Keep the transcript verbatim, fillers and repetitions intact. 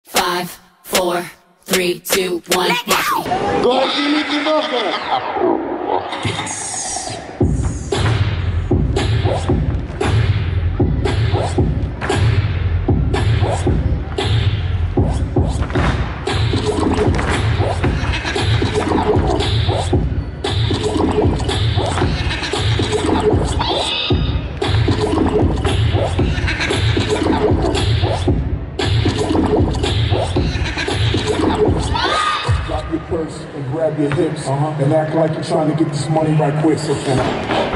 Five, four, three, two, one, watch me. Go ahead, Jimmy, keep up. Drop your purse and grab your hips, uh-huh, and act like you're trying to get this money right quick. So